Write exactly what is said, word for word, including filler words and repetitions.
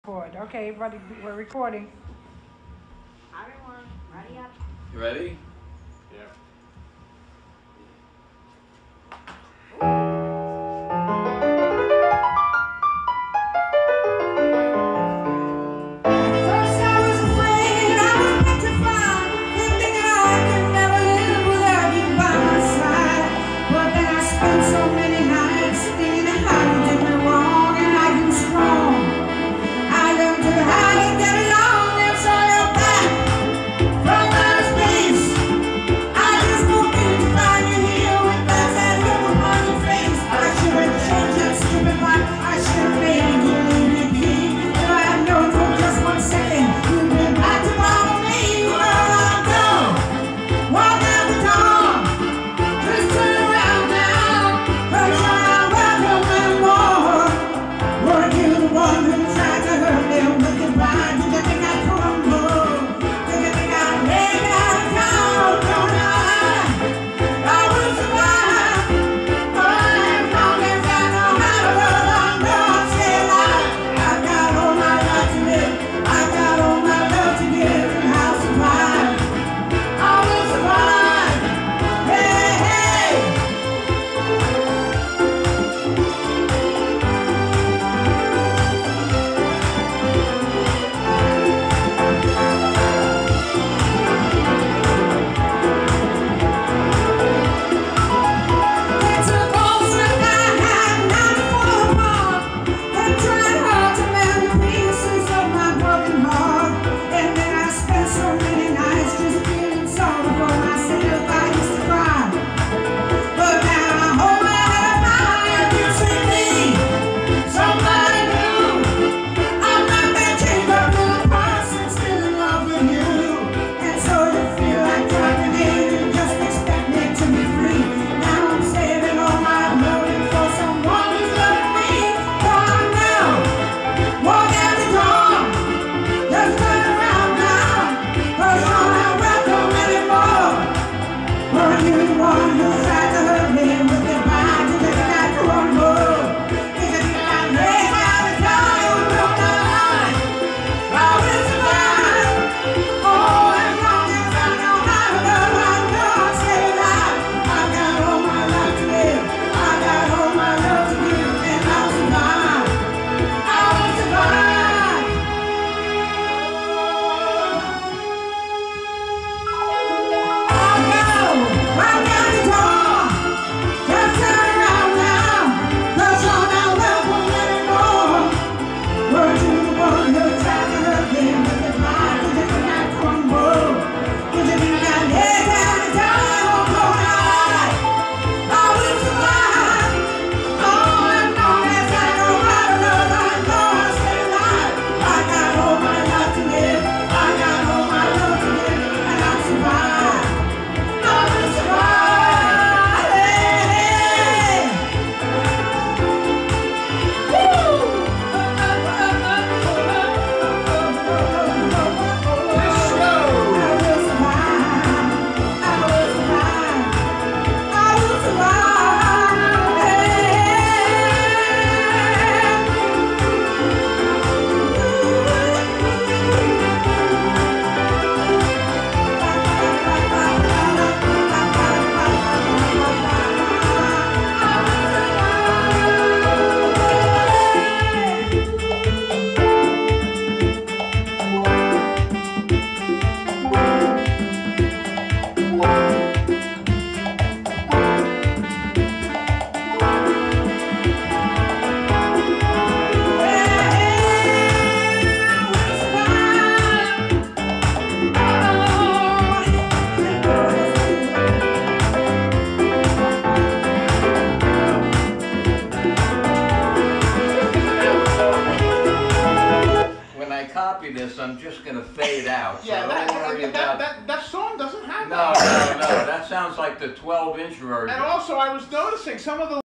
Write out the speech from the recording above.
Record. Okay, everybody, we're recording. Everyone, ready up. You ready? Yeah. First I was afraid, I was petrified, thinking I could never live without you by my side. But then I spent so many nights thinking how you did me wrong, and I grew strong. I learned to how to get along, and saw your back from outer space. I just moved in to find you here with that sad look upon your face. I should have changed that stupid life. I should have made you leave me be. If I had known for just one second you'd been back to bother me, where would I go? Walk out the door, just turn around now, 'cause you're not welcome anymore. Were you the one who tried to hurt me with your mind? Did you think I'd crumble? Did you think I'd make out of town? Don't I? I will survive. As long as I know how to love, I know I'll stay alive. I've got all my life to live. I've got all my love to give, and I'll survive. I will survive. Hey, hey. They took all the strength I had, and now it's falling apart. They tried hard to mend the pieces of my broken heart, and then I spent so many nights just feeling sorry for myself. I used to cry, but now I hold my head up high and you see me, somebody new. I'm not that chained up little person, still in love with you. And so you feel like dropping in and just expect me to be free. Now I'm saving all my loving for someone who's loving me. Come now, walk out the door, just turn around now, 'cause you're not welcome anymore. Were you the one who tried to hurt me with your mind? Did you think I'd crumble? Did you think I'd break out of time? Don't I? I will survive. Oh, as long as I know how to love, I know I'll stay alive. I've got all my life to live. I've got all my love to give, and I'll survive. I will survive. I'll go. Walk out the door. Just turn around now, 'cause you're not welcome anymore. Were you the one who tried to hurt me with your mind? Did you think I'd crumble? Did you think I'd lay down and die? Oh, don't I? I will survive. Oh, as long as I know how to love, I know I'll stay alive. I got all my life to live. I got all my love to give, and I'll survive. I will survive. Hey, hey. When I copy this, I'm just gonna fade out, so Yeah, that, don't worry that, about. that, that, that song doesn't have No, that. no, no, that sounds like the twelve inch version. And also, I was noticing some of the